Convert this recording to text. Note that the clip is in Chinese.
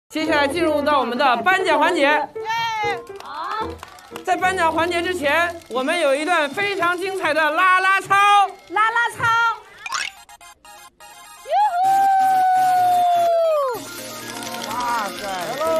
接下来进入到我们的颁奖环节。 好， 在颁奖环节之前，我们有一段非常精彩的啦啦操。 啦啦操！ 哇塞！